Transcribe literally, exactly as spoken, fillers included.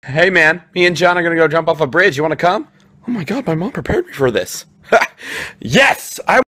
Hey man, me and John are gonna go jump off a bridge. You wanna come? Oh my god, my mom prepared me for this. Yes! I